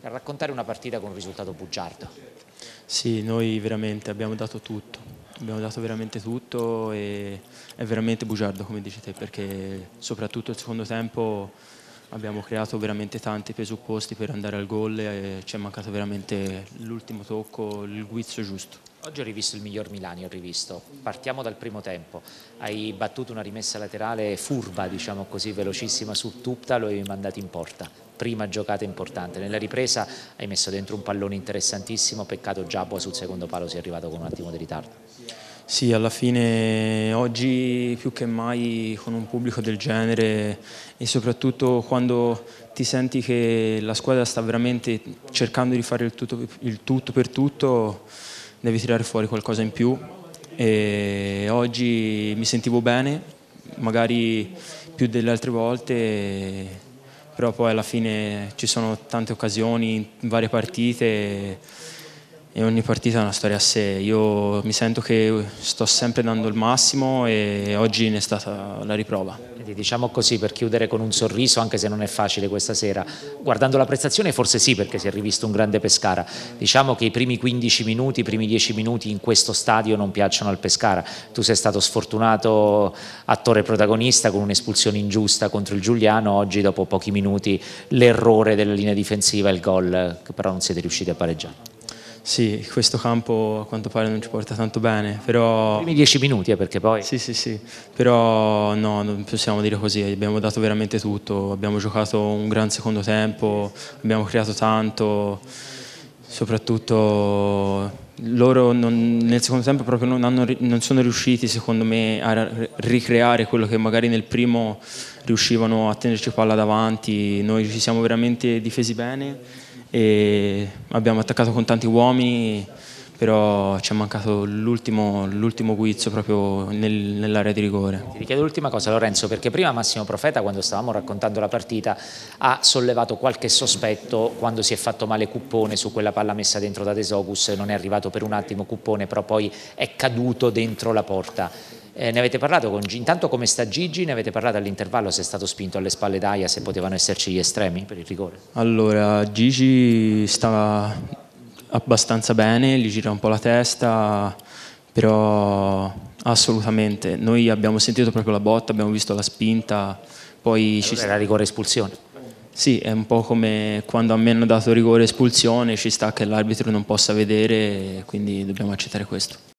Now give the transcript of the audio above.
raccontare una partita con un risultato bugiardo. Sì, noi veramente abbiamo dato veramente tutto e è veramente bugiardo come dici te, perché soprattutto il secondo tempo abbiamo creato veramente tanti presupposti per andare al gol e ci è mancato veramente l'ultimo tocco, il guizzo giusto. Oggi ho rivisto il miglior Milani, partiamo dal primo tempo, hai battuto una rimessa laterale furba, diciamo così, velocissima su Tupta, lo avevi mandato in porta, prima giocata importante, nella ripresa hai messo dentro un pallone interessantissimo, peccato Giabua sul secondo palo sia arrivato con un attimo di ritardo. Sì, alla fine oggi più che mai con un pubblico del genere e soprattutto quando ti senti che la squadra sta veramente cercando di fare il tutto per tutto, devi tirare fuori qualcosa in più e oggi mi sentivo bene, magari più delle altre volte, però poi alla fine ci sono tante occasioni in varie partite e ogni partita è una storia a sé. Io mi sento che sto sempre dando il massimo e oggi ne è stata la riprova. Diciamo così, per chiudere con un sorriso, anche se non è facile questa sera, guardando la prestazione forse sì, perché si è rivisto un grande Pescara, diciamo che i primi 15 minuti, i primi 10 minuti in questo stadio non piacciono al Pescara. Tu sei stato sfortunato attore protagonista con un'espulsione ingiusta contro il Giuliano, oggi dopo pochi minuti l'errore della linea difensiva e il gol che però non siete riusciti a pareggiare. Sì, questo campo a quanto pare non ci porta tanto bene, però... I primi 10 minuti, perché poi... Sì, però no, non possiamo dire così, abbiamo dato veramente tutto, abbiamo giocato un gran secondo tempo, abbiamo creato tanto, soprattutto loro nel secondo tempo proprio non sono riusciti secondo me a ricreare quello che magari nel primo riuscivano a tenerci palla davanti, noi ci siamo veramente difesi bene e abbiamo attaccato con tanti uomini, però ci è mancato l'ultimo guizzo proprio nell'area di rigore. Ti chiedo l'ultima cosa, Lorenzo, perché prima Massimo Profeta, quando stavamo raccontando la partita, ha sollevato qualche sospetto quando si è fatto male Cuppone su quella palla messa dentro da De Sogus, non è arrivato per un attimo Cuppone, però poi è caduto dentro la porta. Ne avete parlato con Gigi? Intanto come sta Gigi? Ne avete parlato all'intervallo, se è stato spinto alle spalle d'Aia, se potevano esserci gli estremi per il rigore? Allora, Gigi sta abbastanza bene, gli gira un po' la testa, però assolutamente, noi abbiamo sentito proprio la botta, abbiamo visto la spinta, poi allora era rigore espulsione? Sì, è un po' come quando a me hanno dato rigore espulsione, ci sta che l'arbitro non possa vedere, quindi dobbiamo accettare questo.